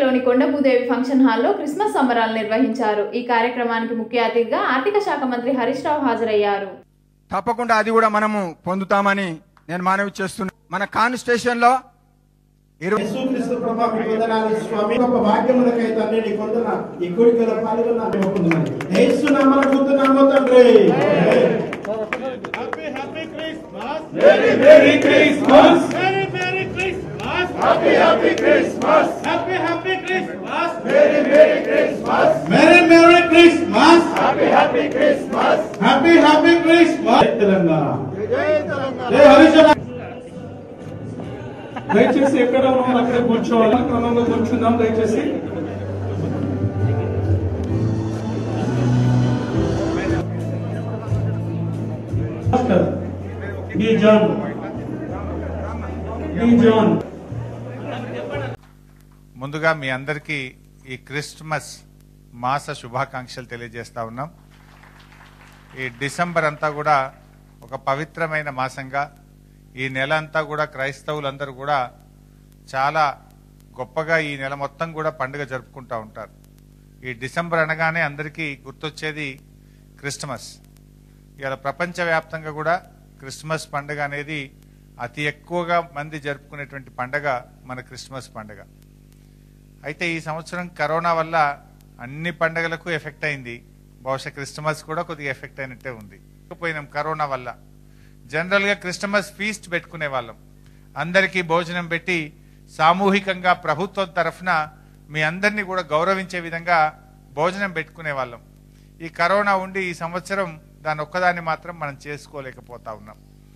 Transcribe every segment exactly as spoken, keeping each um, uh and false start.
పట్టణంలోని కొండభూదేవి ఫంక్షన్ హాల్లో క్రిస్మస్ సంబరాలు నిర్వహించారు। ఈ కార్యక్రమానికి ముఖ్య అతిథిగా ఆర్థిక శాఖ మంత్రి హరీష్ రావు హాజరయ్యారు। తప్పకుండా అది కూడా మనము పొందుతామని నేను మనవి చేస్తున్నాను। మన కాన్స్టిట్యూషన్ లో యేసుక్రీస్తు ప్రభు వందనాలు స్వామి గొప్ప భాగ్యములకై తండ్రి నీ కొందన ఈ కోరికల పాల్గొన్న పొందుతున్నాను యేసు నామమున పొందుతున్నాము తండ్రి। Happy happy Christmas very very Christmas very very Christmas happy happy Christmas happy happy Christmas very very Christmas very very Christmas happy happy Christmas happy happy Christmas Telangana జై తెలంగాణ జై హరీష్ దయచేసి ఎక్కడ ఉన్నాం అక్కడే కూర్చోవాలి, క్రమంలో కూర్చుందాం దయచేసి। ముందుగా మీ అందరికీ ఈ క్రిస్మస్ మాస శుభాకాంక్షలు తెలియజేస్తా ఉన్నాం। ఈ డిసెంబర్ అంతా కూడా ఒక పవిత్రమైన మాసంగా, ఈ నెల అంతా కూడా క్రైస్తవులందరూ కూడా చాలా గొప్పగా ఈ నెల మొత్తం కూడా పండుగ జరుపుకుంటూ ఉంటారు। ఈ డిసెంబర్ అనగానే అందరికీ గుర్తొచ్చేది క్రిస్మస్। ఇలా ప్రపంచవ్యాప్తంగా కూడా క్రిస్మస్ పండుగ అనేది అతి ఎక్కువగా మంది జరుపుకునేటువంటి పండుగ మన క్రిస్మస్ పండుగ। అయితే ఈ సంవత్సరం కరోనా వల్ల అన్ని పండుగలకు ఎఫెక్ట్ అయింది, బహుశా క్రిస్మస్ కూడా కొద్దిగా ఎఫెక్ట్ అయినట్టే ఉంది। పోయినాం కరోనా వల్ల। జనరల్గా క్రిస్మస్ ఫీస్ట్ పెట్టుకునే వాళ్ళం, అందరికీ భోజనం పెట్టి సామూహికంగా ప్రభుత్వం తరఫున మీ అందరినీ కూడా గౌరవించే విధంగా భోజనం పెట్టుకునే వాళ్ళం। ఈ కరోనా ఉండి ఈ సంవత్సరం దాని ఒక్కదాన్ని మాత్రం మనం చేసుకోలేకపోతా ఉన్నాం।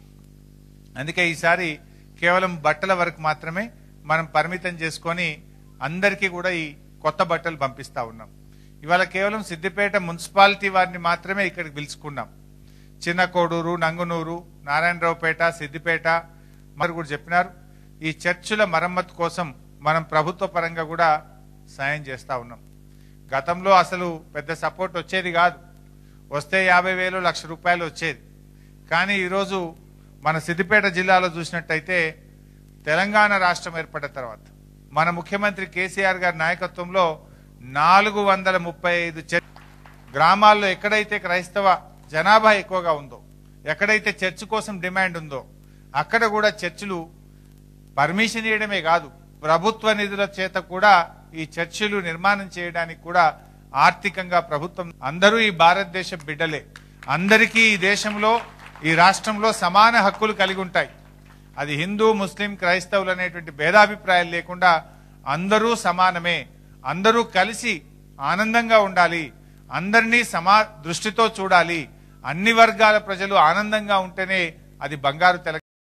అందుకే ఈసారి కేవలం బట్టల వరకు మాత్రమే మనం పరిమితం చేసుకొని అందరికీ కూడా ఈ కొత్త బట్టలు పంపిస్తా ఉన్నాం। ఇవాళ కేవలం సిద్దిపేట మున్సిపాలిటీ వారిని మాత్రమే ఇక్కడికి పిలుచుకున్నాం। చిన్న కోడూరు, నంగునూరు, నారాయణరావుపేట, సిద్దిపేట మరి కూడా చెప్పినారు। ఈ చర్చిల మరమ్మతు కోసం మనం ప్రభుత్వ పరంగా కూడా సాయం చేస్తా ఉన్నాం। గతంలో అసలు పెద్ద సపోర్ట్ వచ్చేది కాదు, వస్తే యాభై వేలు లక్ష రూపాయలు వచ్చేది। కానీ ఈరోజు మన సిద్దిపేట జిల్లాలో చూసినట్టయితే తెలంగాణ రాష్ట్రం ఏర్పడిన తర్వాత మన ముఖ్యమంత్రి కేసీఆర్ గారి నాయకత్వంలో నాలుగు వందల ముప్పై ఐదు గ్రామాల్లో ఎక్కడైతే క్రైస్తవ జనాభా ఎక్కువగా ఉందో, ఎక్కడైతే చర్చ్ కోసం డిమాండ్ ఉందో అక్కడ కూడా చర్చిలు పర్మిషన్ ఇవ్వడమే కాదు, ప్రభుత్వ నిధుల చేత కూడా ఈ చర్చిలు నిర్మాణం చేయడానికి కూడా ఆర్థికంగా ప్రభుత్వం, అందరూ ఈ భారతదేశ బిడ్డలే, అందరికీ ఈ దేశంలో ఈ రాష్ట్రంలో సమాన హక్కులు కలిగి ఉంటాయి। అది హిందూ, ముస్లిం, క్రైస్తవులు అనేటువంటి భేదాభిప్రాయాలు లేకుండా అందరూ సమానమే, అందరూ కలిసి ఆనందంగా ఉండాలి, అందరినీ సమా దృష్టితో చూడాలి, అన్ని వర్గాల ప్రజలు ఆనందంగా ఉంటేనే అది బంగారు తెలంగాణ।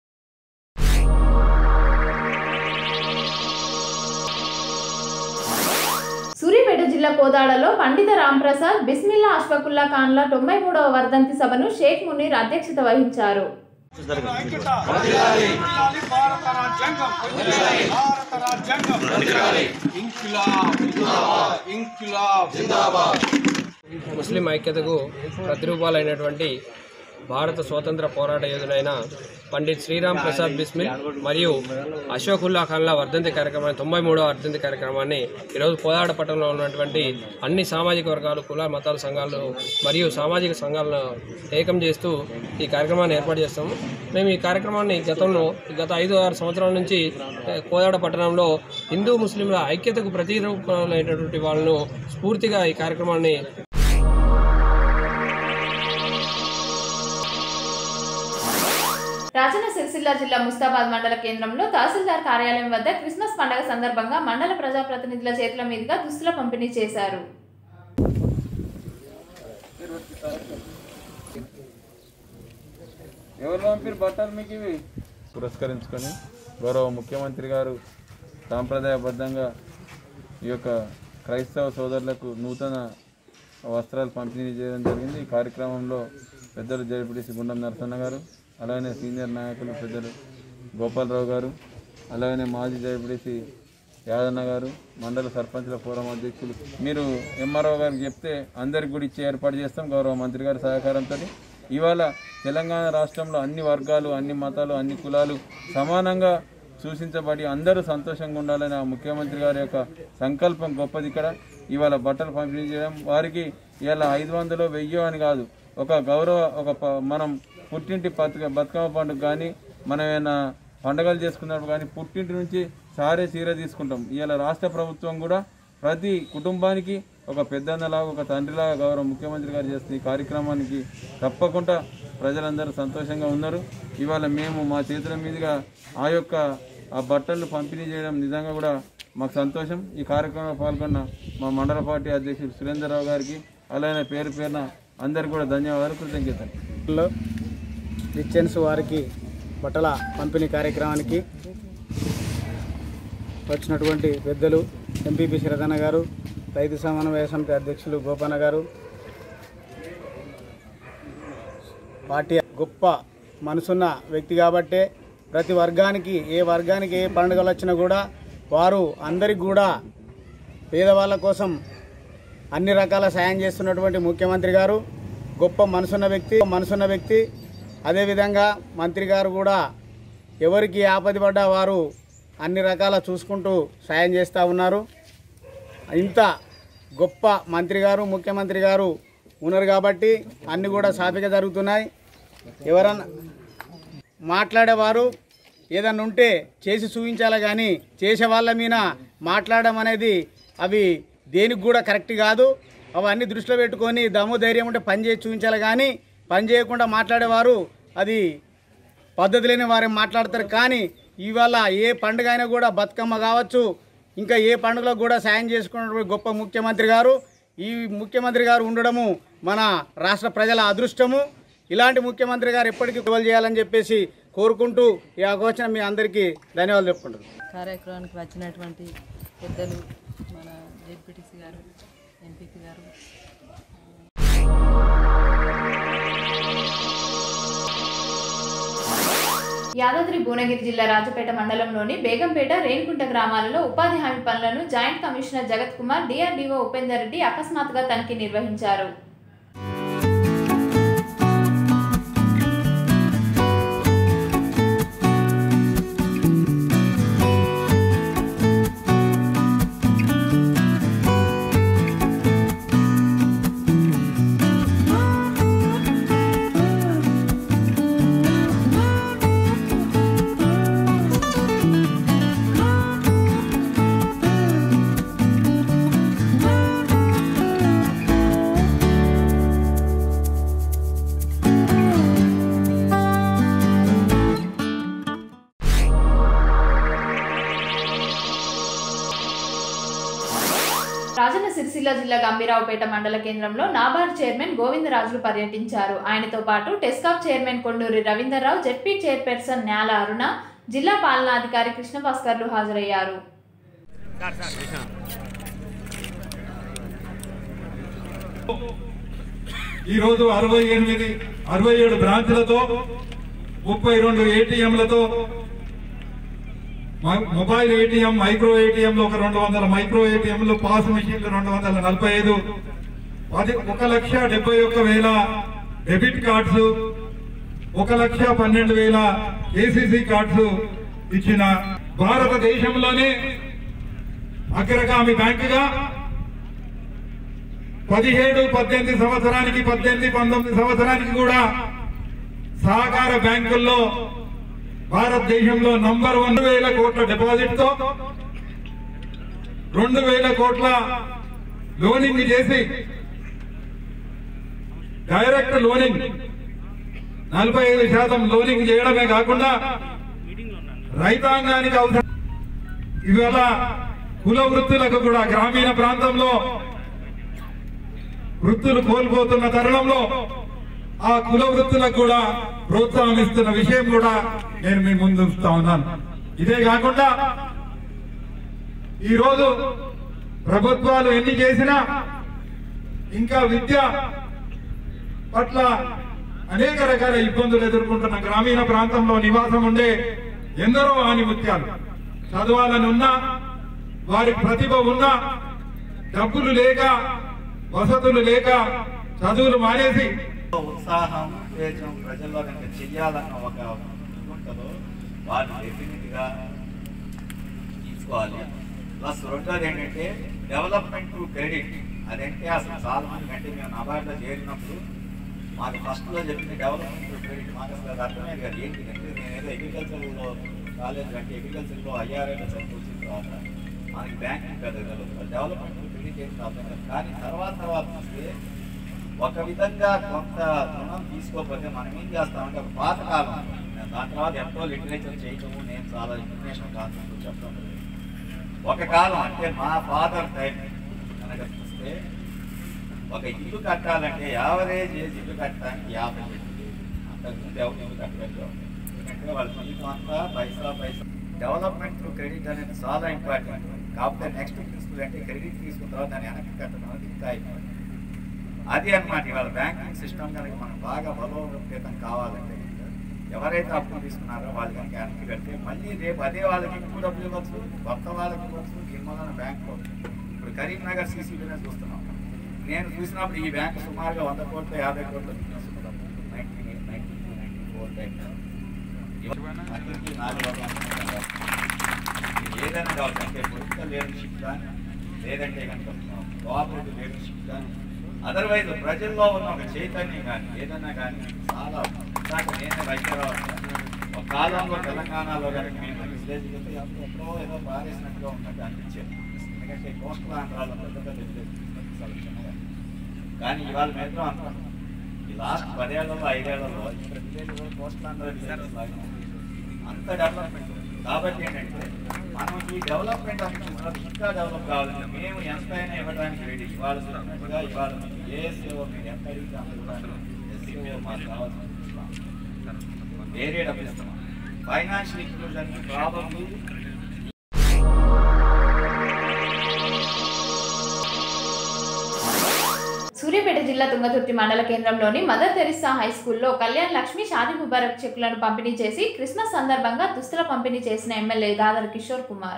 సూర్యాపేట జిల్లా కోదాడలో పండిత రాంప్రసాద్ బిస్మిల్లా అష్ఫాకుల్లా ఖాన్ల తొంభై మూడవ వర్ధంతి సభను షేక్ మునీర్ అధ్యక్షత వహించారు। ముస్లిం ఐక్యతకు ప్రతిరూపాలైనటువంటి భారత స్వాతంత్ర పోరాట యోధులైన పండిత్ శ్రీరామ్ ప్రసాద్ బిస్మిల్ మరియు అషఫాకుల్లా ఖాన్ల వర్ధంతి కార్యక్రమాన్ని, తొంభై మూడవ వర్ధంతి కార్యక్రమాన్ని ఈరోజు కోదాడ పట్టణంలో ఉన్నటువంటి అన్ని సామాజిక వర్గాలు, కుల మతాల సంఘాలు మరియు సామాజిక సంఘాలను ఏకం చేస్తూ ఈ కార్యక్రమాన్ని ఏర్పాటు చేస్తాము। మేము ఈ కార్యక్రమాన్ని గతంలో గత ఐదు ఆరు సంవత్సరాల నుంచి కోదాడ పట్టణంలో హిందూ ముస్లింల ఐక్యతకు ప్రతిరూపాలైనటువంటి వాళ్ళను స్ఫూర్తిగా ఈ కార్యక్రమాన్ని రాజన్న సిరిసిల్ల జిల్లా ముస్తాబాద్ మండల కేంద్రంలో తహసీల్దార్ కార్యాలయం వద్ద క్రిస్మస్ పండుగ సందర్భంగా మండల ప్రజాప్రతినిధుల చేతుల మీదుగా దుస్తుల పంపిణీ చేశారు। పురస్కరించుకొని గౌరవ ముఖ్యమంత్రి గారు సాంప్రదాయబద్ధంగా ఈ యొక్క క్రైస్తవ సోదరులకు నూతన వస్త్రాలు పంపిణీ చేయడం జరిగింది। ఈ కార్యక్రమంలో పెద్దలు జడ్పీటీసీ గుండం నరసన్న గారు, అలాగే సీనియర్ నాయకులు పెద్దలు గోపాలరావు గారు, అలాగే మాజీ జడ్పీటీసీ యాదన్న గారు, మండల సర్పంచుల ఫోరం అధ్యక్షులు, మీరు ఎంఆర్ఓ గారికి చెప్తే అందరికి కూడా ఇచ్చి ఏర్పాటు చేస్తాం గౌరవ మంత్రి గారి సహకారంతో। ఇవాళ తెలంగాణ రాష్ట్రంలో అన్ని వర్గాలు, అన్ని మతాలు, అన్ని కులాలు సమానంగా సూచించబడి అందరూ సంతోషంగా ఉండాలని ఆ ముఖ్యమంత్రి గారి యొక్క సంకల్పం గొప్పది. ఇక్కడ ఇవాళ బట్టలు పంపిణీ చేయడం వారికి ఇలా ఐదు వందలు వెయ్యో అని కాదు, ఒక గౌరవ ఒక మనం పుట్టింటి బతుక బతుకమ్మ పండుగ కానీ మనం ఏమైనా పండుగలు చేసుకున్నప్పుడు కానీ పుట్టింటి నుంచి సారే చీర తీసుకుంటాం. ఇవాళ రాష్ట్ర ప్రభుత్వం కూడా ప్రతి కుటుంబానికి ఒక పెద్దన్నలాగా ఒక తండ్రిలాగా గౌరవ ముఖ్యమంత్రి గారు చేస్తున్న ఈ కార్యక్రమానికి తప్పకుండా ప్రజలందరూ సంతోషంగా ఉన్నారు. ఇవాళ మేము మా చేతుల మీదుగా ఆ యొక్క ఆ బట్టలు పంపిణీ చేయడం నిజంగా కూడా మాకు సంతోషం. ఈ కార్యక్రమంలో పాల్గొన్న మా మండల పార్టీ అధ్యక్షుడు సురేందర్రావు గారికి అలానే పేరు పేరున అందరికీ కూడా ధన్యవాదాలు, కృతజ్ఞతలు. క్రిస్టియన్స్ వారికి బట్టల పంపిణీ కార్యక్రమానికి వచ్చినటువంటి పెద్దలు ఎంపీపీ శ్రీధన్న గారు, రైతు సమన్వయ సమితి అధ్యక్షులు గోపన్న గారు, పార్టీ గొప్ప మనసున్న వ్యక్తి కాబట్టే ప్రతి వర్గానికి ఏ వర్గానికి ఏ పండుగలు వచ్చినా కూడా వారు అందరికి కూడా పేదవాళ్ళ కోసం అన్ని రకాల సాయం చేస్తున్నటువంటి ముఖ్యమంత్రి గారు గొప్ప మనసున్న వ్యక్తి మనసున్న వ్యక్తి అదేవిధంగా మంత్రి గారు కూడా ఎవరికి ఆపద పడ్డా వారు అన్ని రకాల చూసుకుంటూ సాయం చేస్తూ ఉన్నారు. ఇంత గొప్ప మంత్రి గారు ముఖ్యమంత్రి గారు ఉన్నారు కాబట్టి అన్నీ కూడా సాఫీగా జరుగుతున్నాయి. ఎవరన్నా మాట్లాడేవారు ఏదన్నా ఉంటే చేసి చూపించాలి కానీ చేసే వాళ్ళ మీద మాట్లాడడం అనేది అవి దేనికి కూడా కరెక్ట్ కాదు. అవన్నీ దృష్టిలో పెట్టుకొని దమ్ము ధైర్యం ఉంటే పని చేసి చూపించాలి కానీ పని చేయకుండా మాట్లాడేవారు అది పద్ధతి లేని వారు మాట్లాడతారు. కానీ ఇవాళ ఏ పండుగ అయినా కూడా బతుకమ్మ కావచ్చు ఇంకా ఏ పండుగలకు కూడా సాయం చేసుకున్నటువంటి గొప్ప ముఖ్యమంత్రి గారు ఈ ముఖ్యమంత్రి గారు ఉండడము మన రాష్ట్ర ప్రజల అదృష్టము. ఇలాంటి ముఖ్యమంత్రి గారు ఎప్పటికీ కొలు చేయాలని చెప్పేసి కోరుకుంటూ ఈ అవకాశం మీ అందరికీ ధన్యవాదాలు చెప్పుకుంటారు. కార్యక్రమానికి వచ్చినటువంటి పెద్దలు మన జెడ్పీటీసీ గారు, ఎంపీపీ గారు, యాదాద్రి భువనగిరి జిల్లా రాజపేట మండలంలోని బేగంపేట రేణికుంట గ్రామాలలో ఉపాధి హామీ పనులను జాయింట్ కమిషనర్ జగత్ కుమార్, డిఆర్డీఓ ఉపేందర్ రెడ్డి అకస్మాత్తుగా తనిఖీ నిర్వహించారు. రాజన్న సిరిసిల్ల జిల్లా గంభీరావుపేట మండల కేంద్రంలో నాబార్డ్ చైర్మన్ గోవిందరాజులు పర్యటించారు. ఆయనతో పాటు TESCAB chairman Konduri Ravinderrao, ZP chairperson Nyala Aruna, జిల్లా పాలనాధికారి కృష్ణభాస్కర్లు హాజరయ్యారు. ఈరోజు అరవై ఎనిమిది అరవై ఏడు బ్రాంచ్లతో ముప్పై రెండు ఏటీఎంలతో మొబైల్ ఏటీఎం, మైక్రో ఏటీఎంలు ఒక రెండు వందల మైక్రో ఏటీఎంలు, పాస్ మిషన్లు రెండు వందల నలభై ఐదు పది ఒక లక్ష డెబ్బై ఒక్క వేల డెబిట్ కార్డ్స్, ఒక లక్ష పన్నెండు వేల ఏసీసీ కార్డ్స్ ఇచ్చిన భారతదేశంలోనే అగ్రగామి బ్యాంకుగా పదిహేడు పద్దెనిమిది సంవత్సరానికి పద్దెనిమిది పంతొమ్మిది సంవత్సరానికి కూడా సహకార బ్యాంకుల్లో భారతదేశంలో నంబర్ వన్ వేల కోట్ల డిపాజిట్ తో రెండు వేల కోట్ల లోనింగ్ చేసి డైరెక్ట్ లోనింగ్ నలభై ఐదు శాతం లోనింగ్ చేయడమే కాకుండా రైతాంగానికి అవసరం ఇవాళ కుల వృత్తులకు కూడా గ్రామీణ ప్రాంతంలో వృత్తులు కోల్పోతున్న తరుణంలో ఆ కుల వృత్తులకు కూడా ప్రోత్సాహం ఇస్తున్న విషయం కూడా నేను మీ ముందు ఉంచుతా ఉన్నాను. ఇదే కాకుండా ఈరోజు ప్రభుత్వాలు ఎన్ని చేసినా ఇంకా విద్య పట్ల అనేక రకాల ఇబ్బందులు ఎదుర్కొంటున్న గ్రామీణ ప్రాంతంలో నివాసం ఉండే ఎందరో ఆనిముత్యాలు చదవాలని ఉన్నా, వారి ప్రతిభ ఉన్నా, డబ్బులు లేక వసతులు లేక చదువులు మానేసి ఉత్సాహం ఉత్తేజం ప్రజల్లో కనుక చెయ్యాలన్న ఒక ఉంటుందో వాళ్ళు డెఫినెట్ గా తీసుకోవాలి. ప్లస్ రెండోది ఏంటంటే డెవలప్మెంట్ క్రెడిట్. అదంటే అసలు చాలా మంది అంటే మేము నాబార్డ్లో చేరినప్పుడు మాకు ఫస్ట్లో చెప్పింది డెవలప్మెంట్ క్రెడిట్. మాకు అసలు అది అర్థమే కాదు ఏంటి అంటే నేను ఏదో అగ్రికల్చర్లో కాలేజ్ అంటే అగ్రికల్చర్లో ఐఆర్ఏలో చదువుకొచ్చిన తర్వాత మనకి బ్యాంకింగ్ పెద్ద డెవలప్మెంట్ క్రెడిట్ ఏంటి అర్థం కాదు. కానీ తర్వాత తర్వాత చూస్తే ఒక విధంగా కొంత రుణం తీసుకోకపోతే మనం ఏం చేస్తామంటే ఒక పాతకాలం దాని తర్వాత ఎంతో లిటరేచర్ చేయటము నేను చాలా ఇంటర్నేషనల్ కాన్సెప్ట్ చెప్తాం. ఒక కాలం అంటే మా ఫాదర్ టైం కనుక చూస్తే ఒక ఇల్లు కట్టాలంటే యావరేజ్ ఏజ్ ఇల్లు కట్టడానికి యాభై పెట్టింది. అంతకుముందు ఎవరు ఇల్లు కట్టగలిగాం. ఎందుకంటే వాళ్ళ జీవితం అంతా పైసా పైసా. డెవలప్మెంట్ క్రెడిట్ అనేది చాలా ఇంపార్టెంట్. కాకపోతే నెక్స్ట్ ప్రిన్సిపల్ అంటే క్రెడిట్ తీసుకున్న తర్వాత దాన్ని వెనక్కి కట్టడం అనేది ఇంకా ఇంపార్టెంట్. అది అన్నమాట ఇవాళ బ్యాంకింగ్ సిస్టమ్ కనుక మనం బాగా బలోపేతం కావాలంటే ఎవరైతే అప్పులు తీసుకున్నారో వాళ్ళు కనుక వెనక్కి కడితే మళ్ళీ రేపు అదే వాళ్ళకి ఎక్కువ డబ్బులు ఇవ్వచ్చు, కొత్త వాళ్ళకి ఇవ్వచ్చు. దీనివల్ల బ్యాంకులో ఇప్పుడు కరీంనగర్ సీసీ బిజినెస్ చూస్తున్నాం. నేను చూసినప్పుడు ఈ బ్యాంకు సుమారుగా వంద కోట్ల యాభై కోట్ల business nineteen eight nineteen two nineteen four time ఏదైనా కావాలంటే పొలిటికల్ లీడర్షిప్ కానీ లేదంటే కనుక కోఆపరేటివ్ లీడర్షిప్ కానీ అదర్వైజ్ ప్రజల్లో ఉన్న ఒక చైతన్యం కానీ ఏదైనా కానీ చాలా ఇందాక నేనే వైద్యరావు ఒక కాలంలో తెలంగాణలో కనుక మేము విలేజ్ చెప్తే ఎప్పుడో ఏదో పారేసినట్టుగా ఉన్నట్టు అనిపించేది. ఎందుకంటే కోస్టల్ ఆంధ్రాలో పెద్ద పెద్ద విలేజ్ చిన్నగా. కానీ ఇవాళ మేము అనుకున్నాం ఈ లాస్ట్ పదేళ్లలో ఐదేళ్లలో ఇక్కడ విలేజ్లో కోస్టల్ ఆంధ్ర విలేజ్ లాగా అంత డెవలప్మెంట్. కాబట్టి ఏంటంటే మనం ఈ డెవలప్మెంట్ అనుకుంటున్నది ఇంకా డెవలప్ కావాలంటే మేము ఎంతైనా ఇవ్వడానికి రెడీ. ఇవాళ చెప్పినట్టుగా ఇవాళ ఏఎస్ఏఓ మీరు ఎంత అడిగితే అంత ఇవ్వడానికి ఎస్సీఓ మాకు కావాల్సిన వేరే డబ్బులు ఇస్తున్నాం. ఫైనాన్షియల్ ఇంక్లూజన్ ప్రాబ్లమ్ సూర్యాపేట జిల్లా తుంగతుర్తి మండల కేంద్రంలోని మదర్ తెరిసా హై స్కూల్లో కళ్యాణ్ లక్ష్మి షాదీ ముబారక్ చెక్కులను పంపిణీ చేసి క్రిస్మస్ సందర్భంగా దుస్తుల పంపిణీ చేసిన ఎమ్మెల్యే గాదర్ కిషోర్ కుమార్.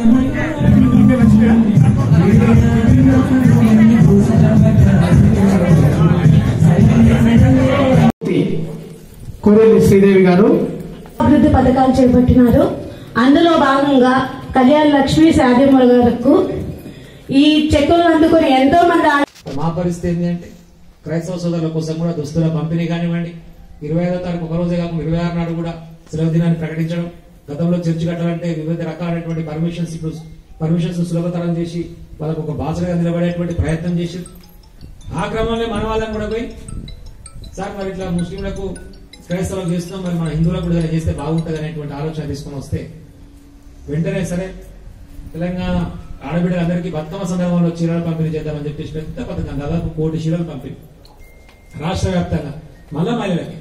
శ్రీదేవి గారు అభివృద్ధి పథకాలు చేపట్టినారు. అందులో భాగంగా కళ్యాణ్ లక్ష్మి షాదీ ముబారక్ ఈ చెక్కులను అందుకుని ఎంతో మంది. మా పరిస్థితి ఏంటంటే క్రైస్తవ సోదరుల కోసం కూడా దుస్తుల పంపిణీ కానివ్వండి, ఇరవై ఐదో తారీఖు ఒక రోజే కాకుండా ఇరవై ఆరు నాడు కూడా సెలవు దినాన్ని ప్రకటించడం, గతంలో చర్చి కట్టాలంటే వివిధ రకాలైనటువంటి పర్మిషన్స్ ఇప్పుడు పర్మిషన్స్ సులభతరం చేసి వాళ్ళకు ఒక బాసగా నిలబడేటువంటి ప్రయత్నం చేసి ఆ క్రమంలో మన వాళ్ళని కూడా పోయి సార్ మరి ఇట్లా ముస్లింలకు క్రైస్తవులకు చేస్తున్నాం, మరి మన హిందువులకు కూడా చేస్తే బాగుంటుంది అనేటువంటి ఆలోచన తీసుకుని వస్తే వెంటనే సరే తెలంగాణ ఆడబిడ్డలందరికీ బతుకమ్మ సందర్భంలో చీరలు పంపిణీ చేద్దామని చెప్పేసి పెద్ద పథకం దాదాపు కోటి చీరలు పంపిణీ రాష్ట్ర వ్యాప్తంగా. మళ్ళా మహిళలకి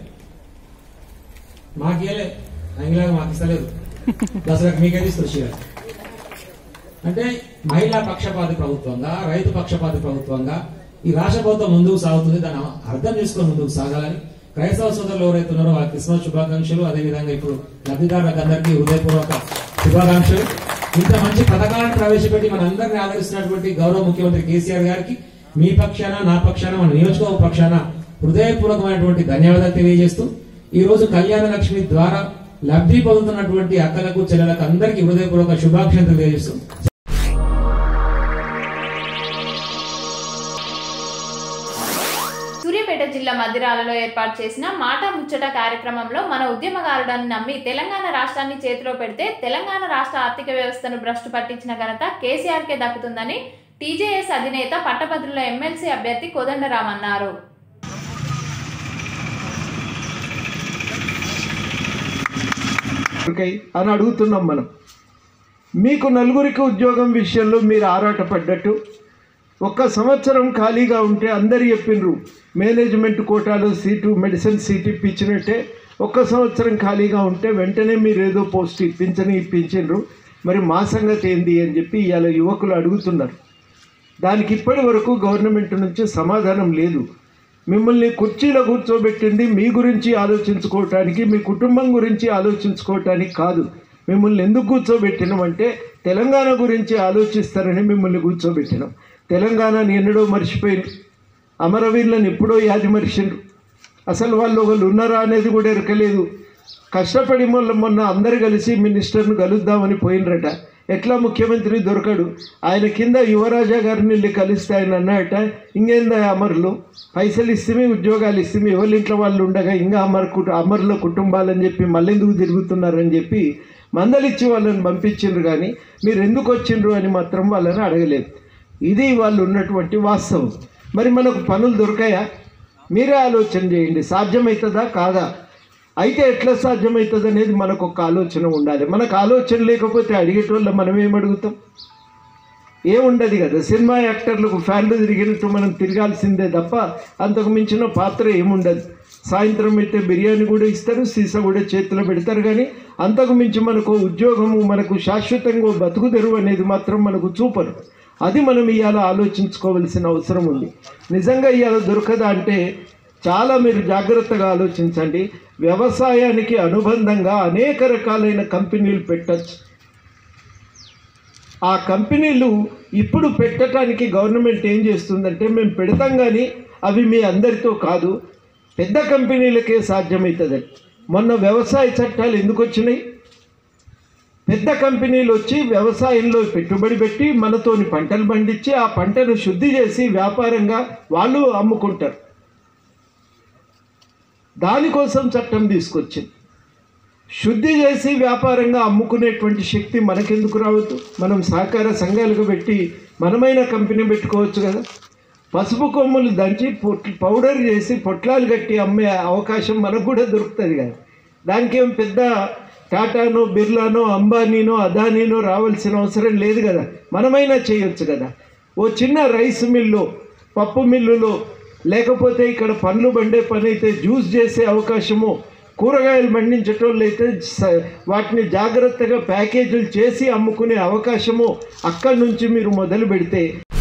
మాకేలే అంగిలాగా మాకు ఇస్తలేదు, దసరాకు మీకైతే ఇస్తారు చీరలు. అంటే మహిళా పక్షపాతి ప్రభుత్వంగా, రైతు పక్షపాతి ప్రభుత్వంగా ఈ రాష్ట్ర ప్రభుత్వం ముందుకు సాగుతుంది. దాన్ని అర్థం చేసుకొని ముందుకు సాగాలని క్రైస్తవ సోదరులు ఎవరైతే ఉన్నారో వాళ్ళ క్రిస్మస్ శుభాకాంక్షలు, అదేవిధంగా ఇప్పుడు లబ్ధిదారులకు అందరికీ హృదయపూర్వక శుభాకాంక్షలు. ఇంత మంచి పథకాలను ప్రవేశపెట్టి మన అందరినీ ఆదరిస్తున్నటువంటి గౌరవ ముఖ్యమంత్రి కేసీఆర్ గారికి మీ పక్షాన నా పక్షాన మన నియోజకవర్గ పక్షాన హృదయపూర్వకమైనటువంటి ధన్యవాదాలు తెలియజేస్తూ ఈ రోజు కళ్యాణ లక్ష్మి ద్వారా లబ్ధి పొందుతున్నటువంటి అక్కలకు చెల్లెలకు అందరికీ హృదయపూర్వక శుభాకాంక్షలు తెలియజేస్తూ సూర్యాపేట జిల్లా మదిరాలలో ఏర్పాటు చేసిన మాట ముచ్చట కార్యక్రమంలో మన ఉద్యమకారుడని నమ్మి తెలంగాణ రాష్ట్రాన్ని చేతిలో పెడితే తెలంగాణ రాష్ట్ర ఆర్థిక వ్యవస్థను భ్రష్టు పట్టించిన ఘనత కేసీఆర్కే దక్కుతుందని టీజేఎస్ అధినేత పట్టభద్రుల ఎమ్మెల్సీ అభ్యర్థి కోదండరాం అన్నారు. అని అడుగుతున్నాం మనం. మీకు నలుగురికి ఉద్యోగం విషయంలో మీరు ఆరాటపడ్డట్టు ఒక్క సంవత్సరం ఖాళీగా ఉంటే అందరు చెప్పిండ్రు మేనేజ్మెంట్ కోటాలో సీటు మెడిసిన్ సీట్ ఇప్పించినట్టే ఒక్క సంవత్సరం ఖాళీగా ఉంటే వెంటనే మీరు ఏదో పోస్ట్ ఇప్పించని ఇప్పించిండ్రు. మరి మా సంగతి ఏంది అని చెప్పి ఇవాళ యువకులు అడుగుతున్నారు. దానికి ఇప్పటి వరకు గవర్నమెంట్ నుంచి సమాధానం లేదు. మిమ్మల్ని కుర్చీలో కూర్చోబెట్టింది మీ గురించి ఆలోచించుకోవటానికి, మీ కుటుంబం గురించి ఆలోచించుకోవటానికి కాదు. మిమ్మల్ని ఎందుకు కూర్చోబెట్టినామంటే తెలంగాణ గురించి ఆలోచిస్తారని మిమ్మల్ని కూర్చోబెట్టినాం. తెలంగాణని ఎన్నడో మర్చిపోయింది, అమరవీరులను ఎప్పుడో యాది మరిచిండ్రు. అసలు వాళ్ళు ఒకళ్ళు ఉన్నారా అనేది కూడా ఎరకలేదు. కష్టపడి మొన్న మొన్న అందరు కలిసి మినిస్టర్ను కలుద్దామని పోయినరట. ఎట్లా ముఖ్యమంత్రి దొరకడు? ఆయన కింద యువరాజా గారిని వెళ్ళి కలిస్తే ఆయన అన్నట, ఇంకేందా అమరులు పైసలు ఇస్తే ఉద్యోగాలు ఇస్తే ఎవరి ఇంట్లో వాళ్ళు ఉండగా ఇంకా అమర్ కుటు అమరుల కుటుంబాలని చెప్పి మళ్ళెందుకు తిరుగుతున్నారని చెప్పి మందలిచ్చి వాళ్ళని పంపించిండ్రు. కానీ మీరు ఎందుకు వచ్చిండ్రు అని మాత్రం వాళ్ళని అడగలేదు. ఇది వాళ్ళు ఉన్నటువంటి వాస్తవం. మరి మనకు పనులు దొరకాయా? మీరే ఆలోచన చేయండి. సాధ్యమవుతుందా కాదా? అయితే ఎట్లా సాధ్యమవుతుంది అనేది మనకు ఒక ఆలోచన ఉండాలి. మనకు ఆలోచన లేకపోతే అడిగేటోళ్ళ మనం ఏం అడుగుతాం? ఏముండదు కదా. సినిమా యాక్టర్లకు ఫ్యాన్లు తిరిగినట్టు మనం తిరగాల్సిందే తప్ప అంతకు మించిన పాత్ర ఏముండదు. సాయంత్రం అయితే బిర్యానీ కూడా ఇస్తారు, సీసా కూడా చేతిలో పెడతారు. కానీ అంతకు మించి మనకు ఉద్యోగము, మనకు శాశ్వతంగా బతుకు తెరువు అనేది మాత్రం మనకు చూపరు. అది మనం ఇవాళ ఆలోచించుకోవాల్సిన అవసరం ఉంది. నిజంగా ఇవాళ దొరకదా అంటే చాలా మీరు జాగ్రత్తగా ఆలోచించండి. వ్యవసాయానికి అనుబంధంగా అనేక రకాలైన కంపెనీలు పెట్టచ్చు. ఆ కంపెనీలు ఇప్పుడు పెట్టడానికి గవర్నమెంట్ ఏం చేస్తుందంటే, మేము పెడతాం కానీ అవి మీ అందరితో కాదు, పెద్ద కంపెనీలకే సాధ్యమవుతుందని. మొన్న వ్యవసాయ చట్టాలు ఎందుకు వచ్చినాయి? పెద్ద కంపెనీలు వచ్చి వ్యవసాయంలో పెట్టుబడి పెట్టి మనతోని పంటలు పండించి ఆ పంటను శుద్ధి చేసి వ్యాపారంగా వాళ్ళు అమ్ముకుంటారు. దానికోసం చట్టం తీసుకొచ్చింది. శుద్ధి చేసి వ్యాపారంగా అమ్ముకునేటువంటి శక్తి మనకెందుకు రావద్దు? మనం సహకార సంఘాలకు పెట్టి మనమైన కంపెనీ పెట్టుకోవచ్చు కదా. పసుపు కొమ్ములు దంచి పౌడర్ చేసి పొట్లాలు కట్టి అమ్మే అవకాశం మనకు కూడా దొరుకుతుంది కదా. దానికి ఏం పెద్ద టాటానో బిర్లానో అంబానీనో అదానీనో రావాల్సిన అవసరం లేదు కదా. మనమైనా చేయొచ్చు కదా. ఓ చిన్న రైస్ మిల్లు, పప్పు మిల్లులో, లేకపోతే ఇక్కడ పండ్లు బండే పని అయితే జ్యూస్ చేసే అవకాశము, కూరగాయలు పండించేటోళ్ళు అయితే వాటిని జాగ్రత్తగా ప్యాకేజీలు చేసి అమ్ముకునే అవకాశము అక్కడి నుంచి మీరు మొదలు పెడితే